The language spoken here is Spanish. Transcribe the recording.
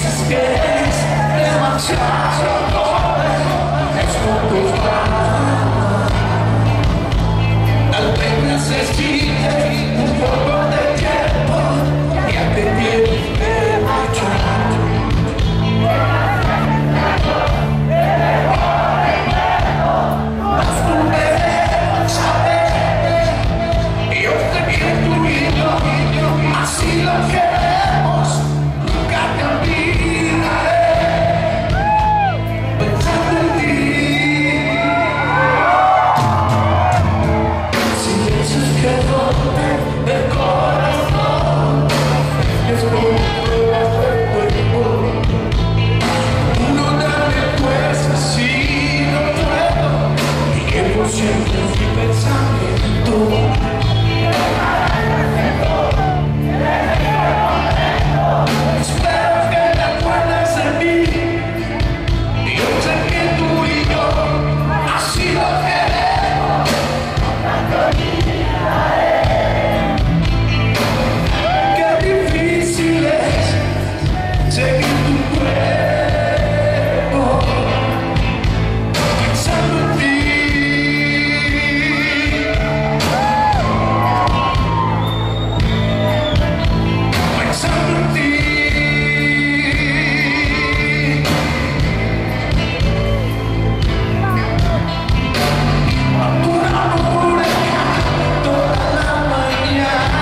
que eres demasiado joven, es poco fácil. Tal vez necesites un poco de tiempo, ya que tienes que marchar. Mas tú debes saber, yo te quiero incluido, así lo queremos, nunca te olvidaré, pensando en ti. Si dices que dote el corazón, es por cuerpo. No dame pues así, no puedo, y que por siempre mi pensamiento. Espero que te acuerdes de mí. Yo sé que tú y yo así lo queremos. Qué difícil es seguir tu cuerpo, pensando en ti. Pensando en ti. Duramos por acá toda la mañana.